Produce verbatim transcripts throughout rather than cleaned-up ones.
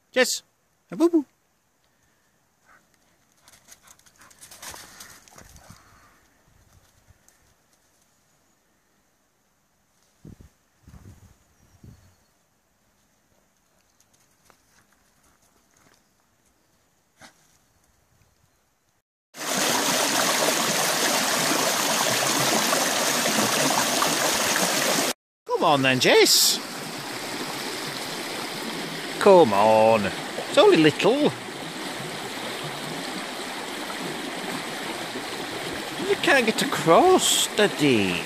Jess, a boo boo. Come on then, Jess. Come on. It's only little. You can't get across, Daddy.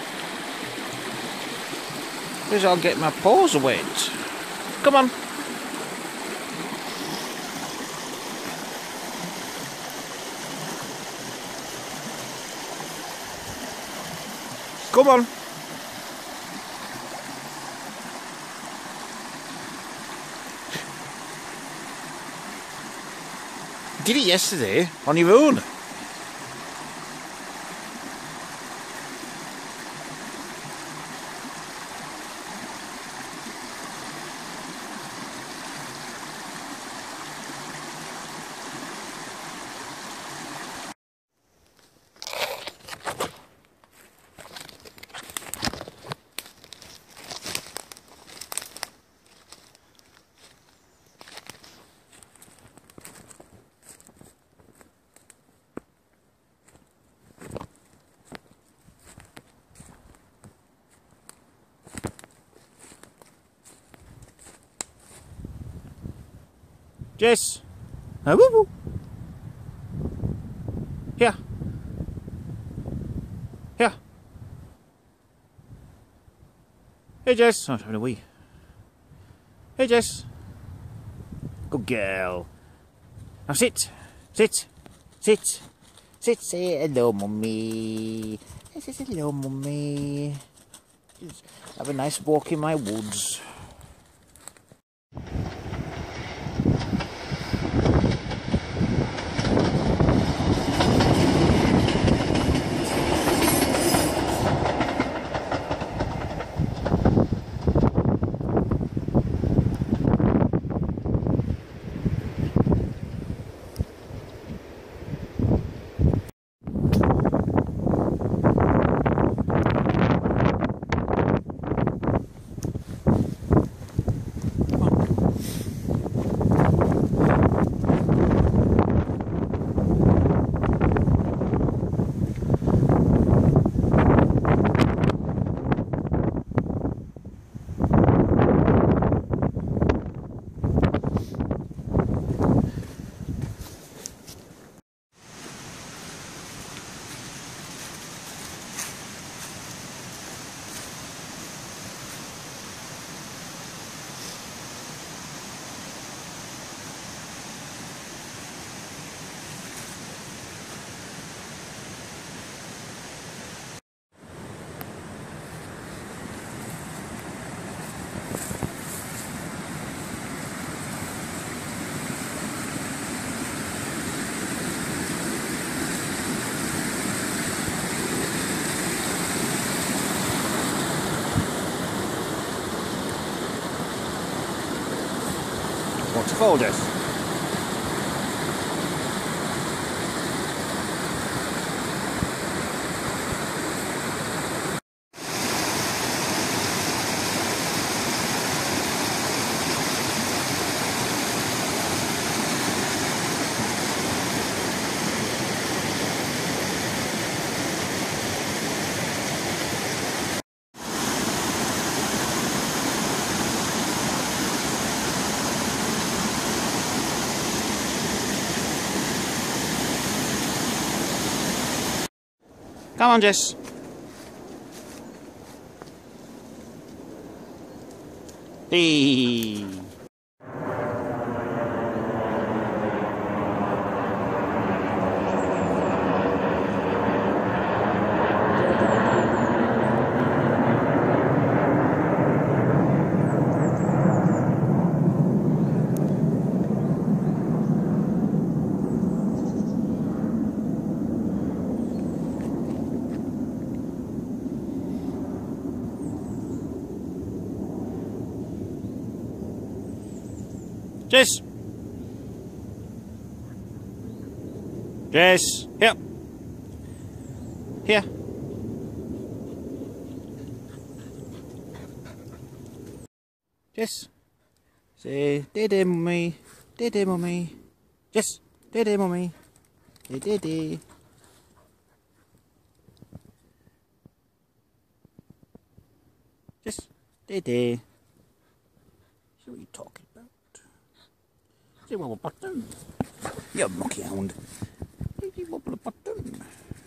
Because I'll get my paws wet. Come on. Come on. Did it yesterday on your own. Jess, a woo woo. Here, here. Hey Jess, oh, I'm having a wee. Hey Jess, good girl. Now sit, sit, sit, sit. Say hello, mummy. Say hello, mummy. Just have a nice walk in my woods. What's called us? Come on, Jess. Hey. Jess. Jess. Here. Here. Jess. Say, Dede, mummy. Dede, mummy. Jess. Dede, mummy. Dede. Jess. Dede. See what you're talking about. See what we're button. You monkey hound. You wobble a button.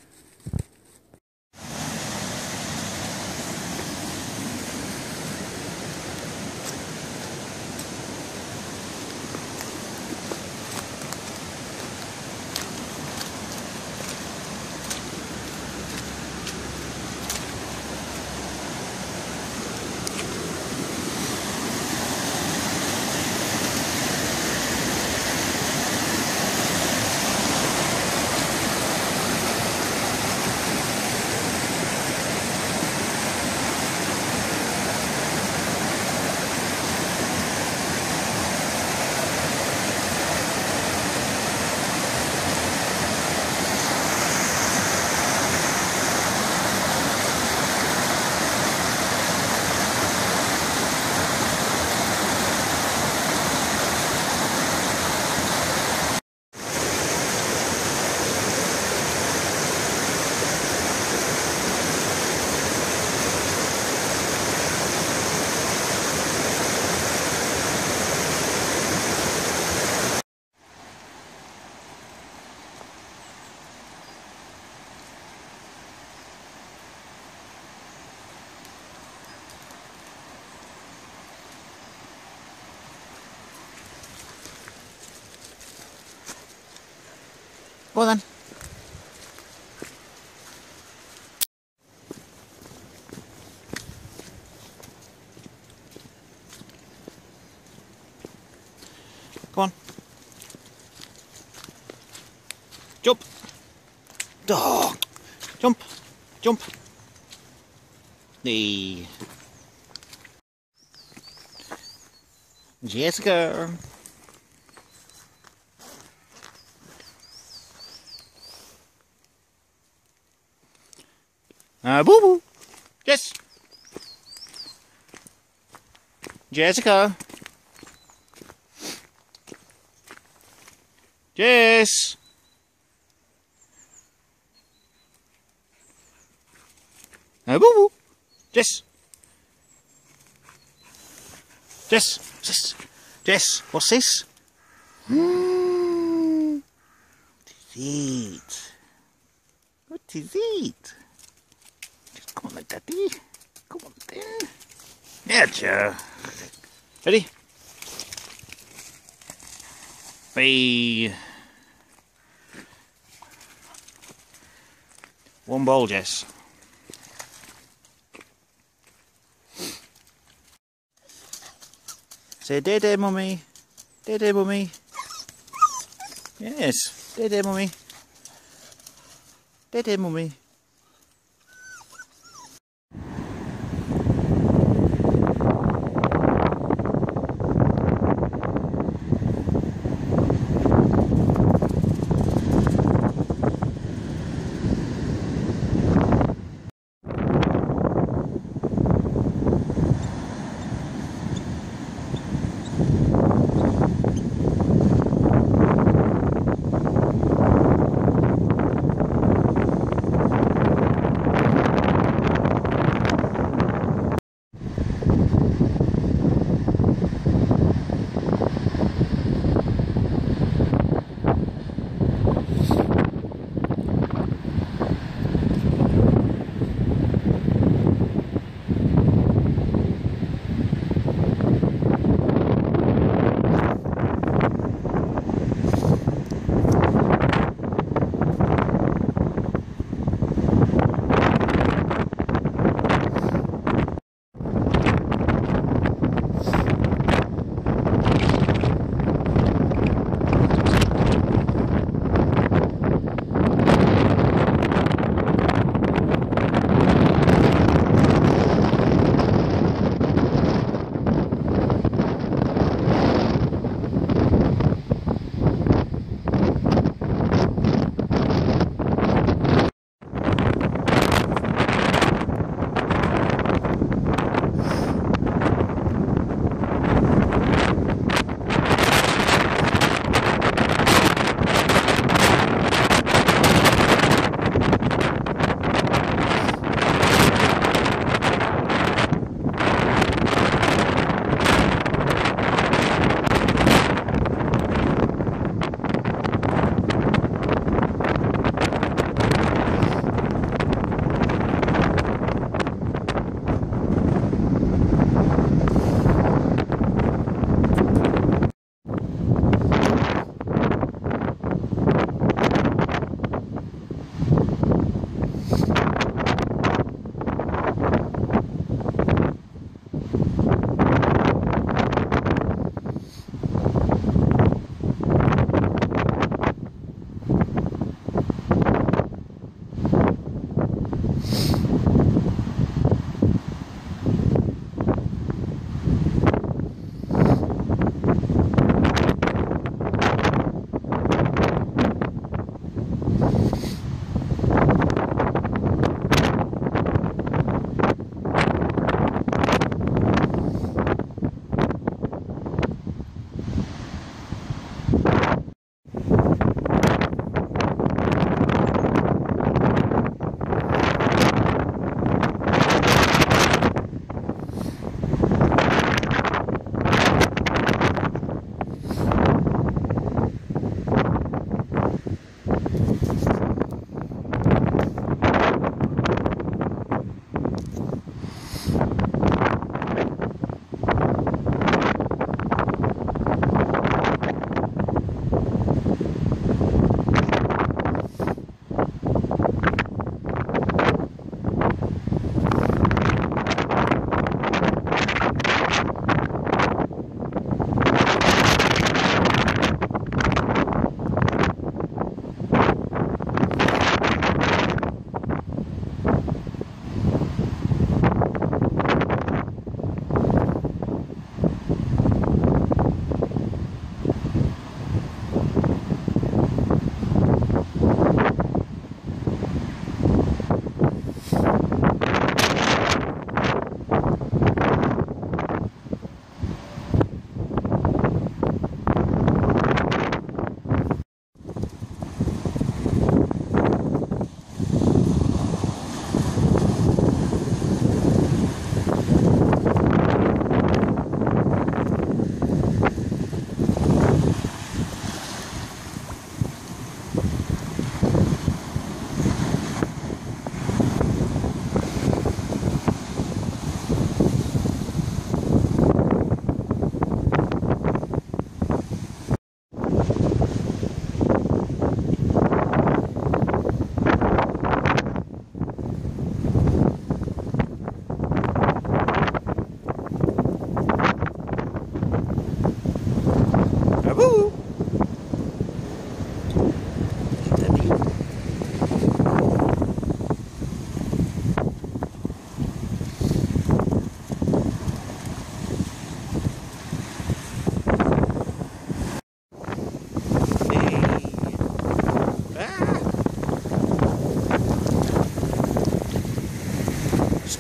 Go on then. Come on. Jump. Dog. Jump. Jump. The Jessica. Uh, boo boo. Jess. Jessica. Jess. Uh, boo boo. Jess. Jess. Jess. Jess. What's this? Hmm. What is it? What is it? Come on, Daddy. Come on, then. Yeah, Joe. Ready? Three. One bowl, Jess. Say, Dede, mummy. Dede, mummy. Yes, Dede, mummy. Dede, mummy.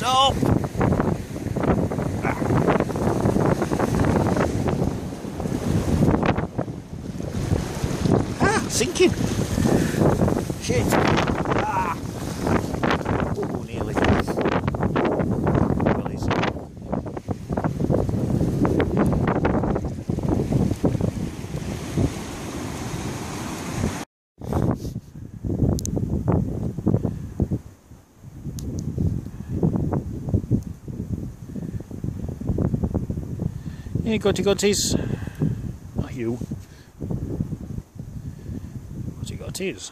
Stop! Ah. Ah, sinking! Shit! Ah! Oh, nearly. Well, it's... Hey, gotty gotties. Not you. Gotty gotties.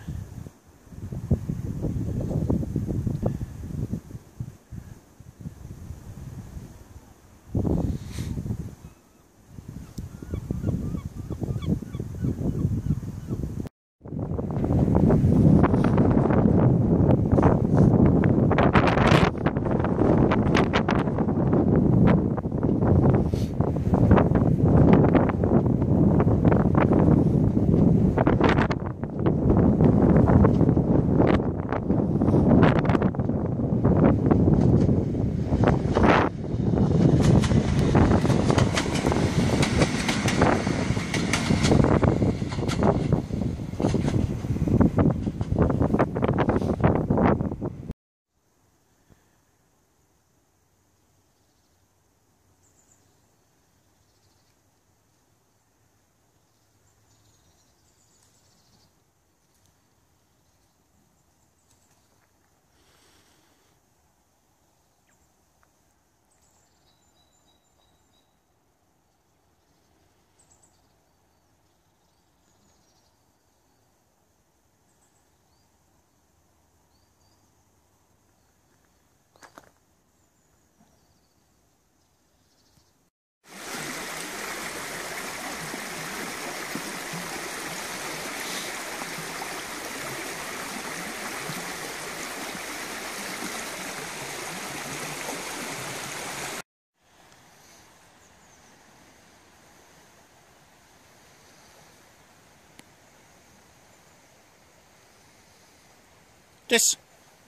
Jess.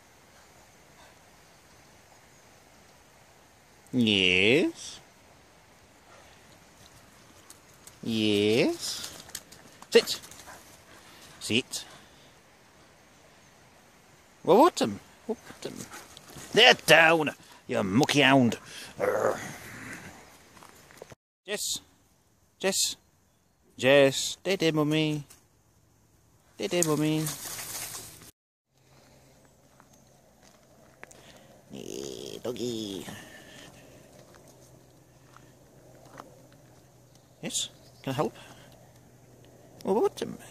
Yes. Yes. Sit. Sit. Well, what 'em? What 'em? They're down, you mucky hound. Urgh. Jess. Jess. Jess. Dede, mummy. Dede, mummy. Yeah, doggy. Yes, can I help? Well, what? Um,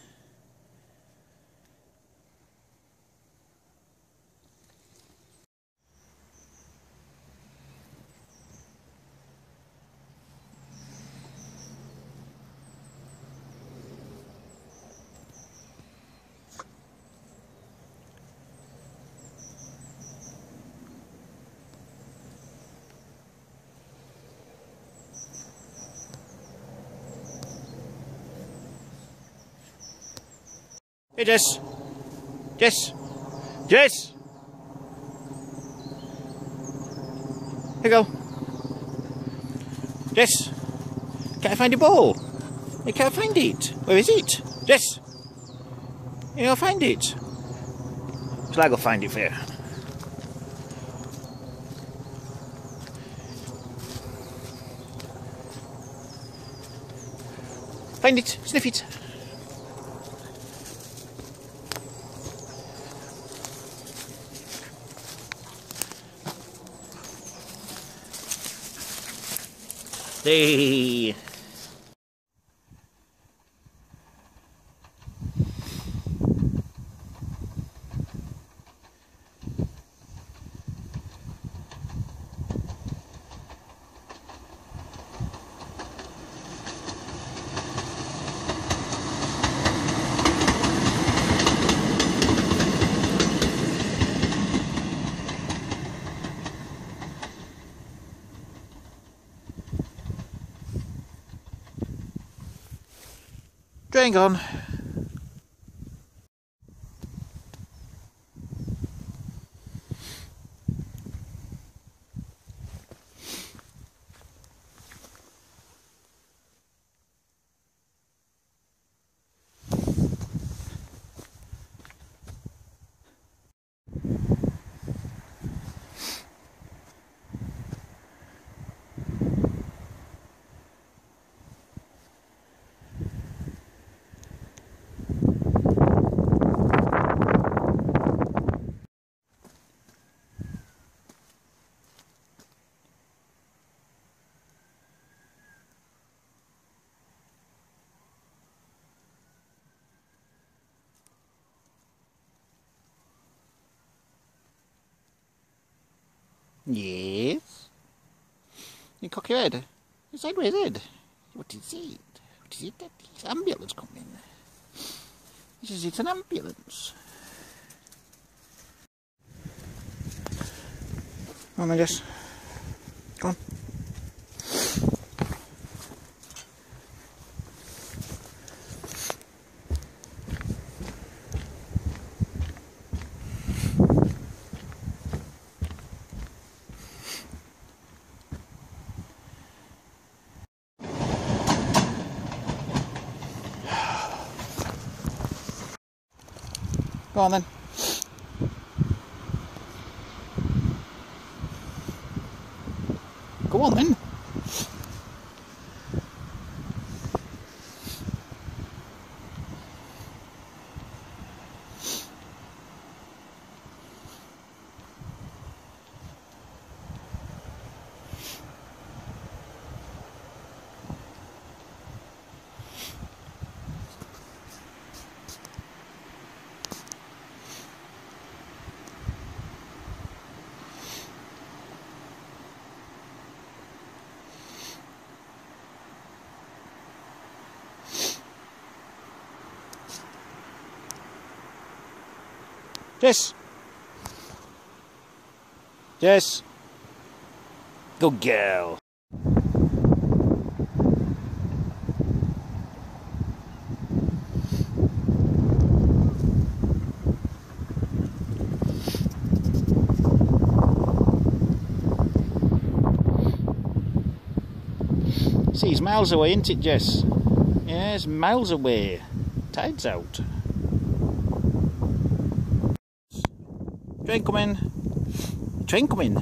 Hey, Jess. Jess. Jess. Here you go. Jess. Can't I find your ball? I can't find it. Where is it? Jess. You can't find it. Shall I go find it for you? Find it. Sniff it. Hey. Drain gone. Yes. You cock your head. Your sideways head. What is it? What is it? That is ambulance coming. This is it's an ambulance. Come on then, Jess. Come on. Go on then. Go on then. Jess. Jess. Good girl. See, he's miles away, isn't it, Jess? Yes, miles away. Tide's out. Train coming. Train coming.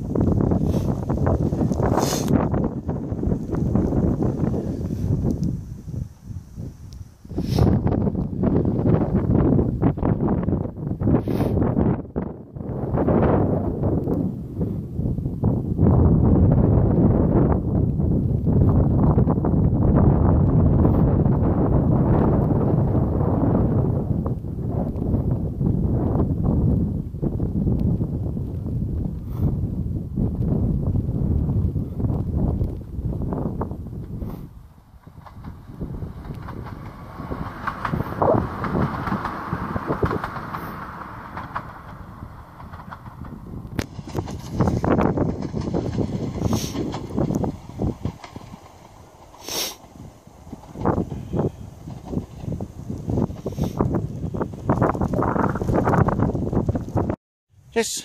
Jess.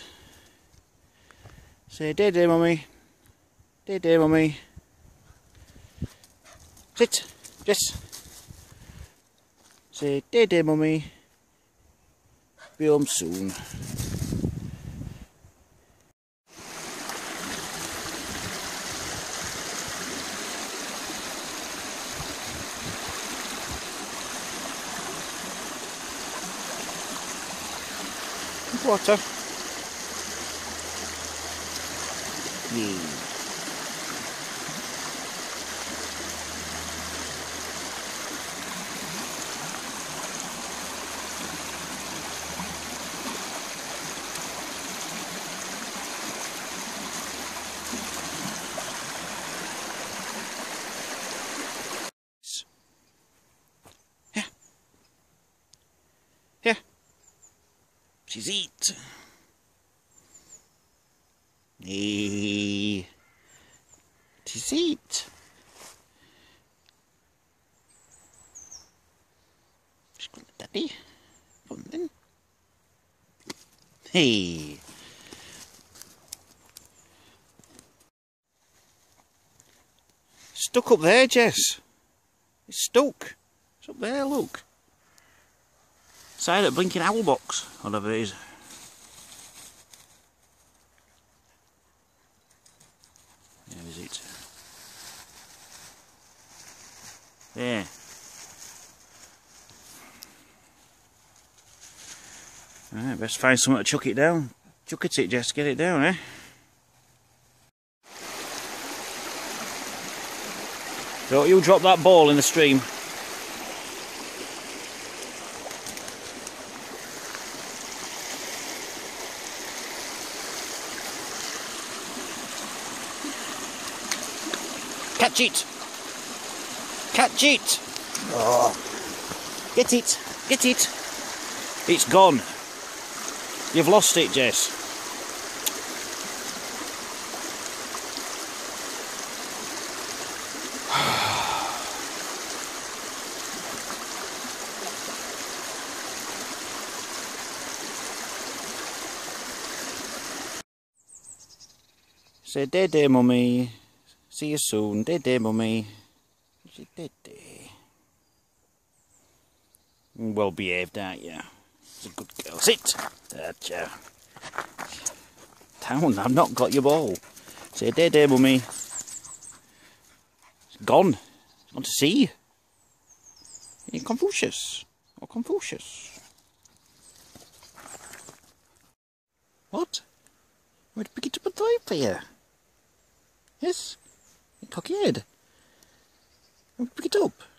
Say day day, mummy. Day day, mummy. Sit. Jess. Say day day, mummy. Be home soon. Water. Yeah. Yeah. Yeah. She's eat. Hey. She's eat. She's going to daddy. Come on then. Hey. Stuck up there, Jess. It's stuck. It's up there, look. Side of blinking owl box, whatever it is. There is it. There. Right, best find something to chuck it down. Chuck it, Jess, get it down, eh? Don't you drop that ball in the stream. Catch it! Catch it! Oh. Get it! Get it! It's gone. You've lost it, Jess. Say day day, mummy. See you soon. Day day, mummy. Say day day. Well behaved, aren't you? It's a good girl. Sit. That's you. Down. I've not got your ball. Say day day, mummy. It's gone. It's gone to sea. You're Confucius. Or Confucius. What? I'm going to pick it up and throw it for you. Yes? You cock your head. I'm going to pick it up.